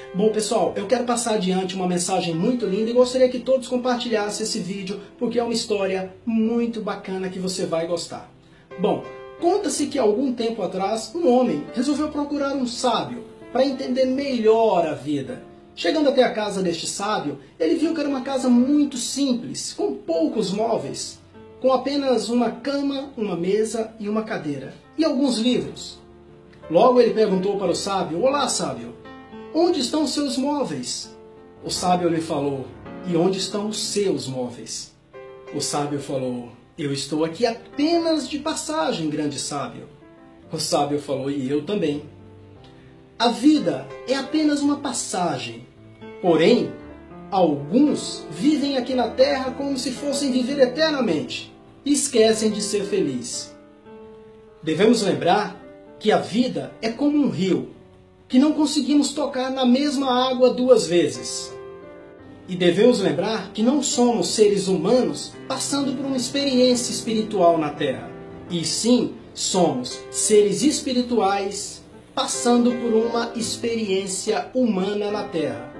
Bom, pessoal, eu quero passar adiante uma mensagem muito linda e gostaria que todos compartilhassem esse vídeo, porque é uma história muito bacana que você vai gostar. Bom, conta-se que algum tempo atrás, um homem resolveu procurar um sábio para entender melhor a vida. Chegando até a casa deste sábio, ele viu que era uma casa muito simples, com poucos móveis, com apenas uma cama, uma mesa e uma cadeira, e alguns livros. Logo ele perguntou para o sábio: "Olá, sábio, onde estão os seus móveis?" O sábio lhe falou: "E onde estão os seus móveis?" O sábio falou: "Eu estou aqui apenas de passagem, grande sábio." O sábio falou: "E eu também." A vida é apenas uma passagem, porém, alguns vivem aqui na Terra como se fossem viver eternamente e esquecem de ser felizes. Devemos lembrar que a vida é como um rio, que não conseguimos tocar na mesma água duas vezes. E devemos lembrar que não somos seres humanos passando por uma experiência espiritual na Terra, e sim somos seres espirituais passando por uma experiência humana na Terra.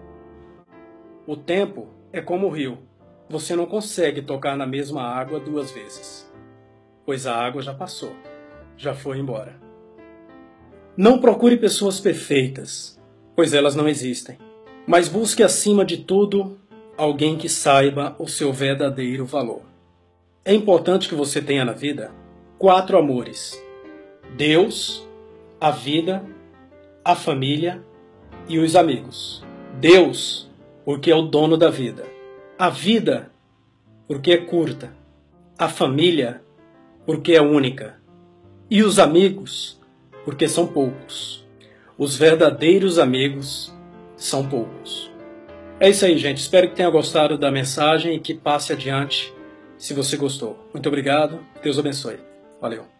O tempo é como o rio. Você não consegue tocar na mesma água duas vezes, pois a água já passou, já foi embora. Não procure pessoas perfeitas, pois elas não existem. Mas busque acima de tudo alguém que saiba o seu verdadeiro valor. É importante que você tenha na vida 4 amores: Deus, a vida, a família e os amigos. Deus, porque é o dono da vida. A vida, porque é curta. A família, porque é única. E os amigos, porque são poucos. Os verdadeiros amigos são poucos. É isso aí, gente. Espero que tenha gostado da mensagem e que passe adiante se você gostou. Muito obrigado. Deus abençoe. Valeu.